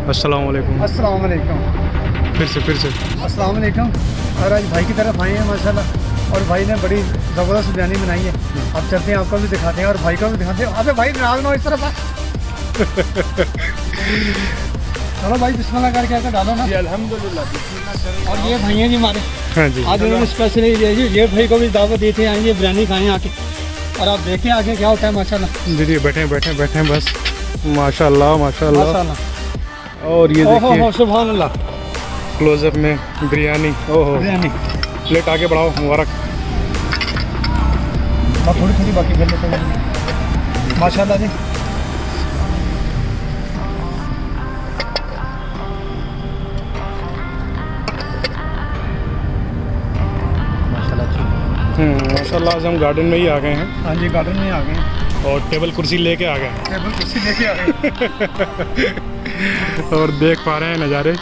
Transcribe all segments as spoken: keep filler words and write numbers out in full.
अस्सलाम वालेकुम। अस्सलाम वालेकुम। फिर से फिर से अस्सलाम वालेकुम। और आज भाई की तरफ आए हैं माशाल्लाह, और भाई ने बड़ी ज़बरदस्त बिरयानी बनाई है। अब चलते हैं, आपको भी दिखाते हैं और भाई को भी दिखाते हैं। अबे भाई नाराज ना हो इस तरफ। चलो भाई बिस्मिल्लाह करके आकर डालो ना। अल्हम्दुलिल्लाह। और ये भाई हैं जी हमारे, हाँ जी। आज उन्होंने स्पेशली ये ये भाई को भी दावत दी थी, आएंगे बिरयानी खाएँ आके, और आप देखें आगे क्या होता है माशाल्लाह। जी जी बैठे बैठे बैठे बस माशाल्लाह माशाल्लाह। माशाल्लाह। और ये देखिए सुभान अल्लाह, क्लोजअप में बिरयानी। ओहो बिरयानी प्लेट आगे बढ़ाओ, मुबारक। थोड़ी थोड़ी बाकी कर लेते हैं माशाल्लाह जी। माशाल्लाह आज हम गार्डन में ही आ गए हैं। हाँ जी गार्डन में आ गए हैं, और टेबल कुर्सी लेके आ गए टेबल कुर्सी लेके आ गए। और देख पा रहे हैं नज़ारे।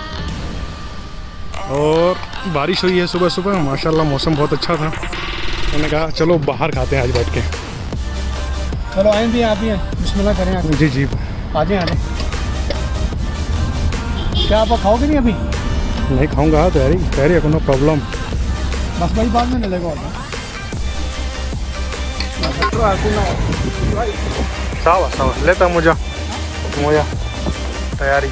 और बारिश हुई है सुबह सुबह, माशाल्लाह मौसम बहुत अच्छा था। मैंने कहा चलो बाहर खाते हैं आज बैठ के। चलो आए भी, आप ही हैं, बिस्मिल्लाह करें आप। जी जी आ जाए आ जाए। क्या आप खाओगे नहीं अभी? नहीं खाऊंगा, तैयारी तैयारी रखो, नो प्रॉब्लम। बस भाई बाद में मिलेगा। और सावा सावा लेता मुझे मुझे तैयारी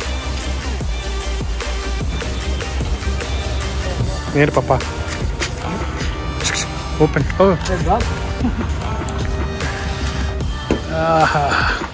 मेरे पापा ओपन।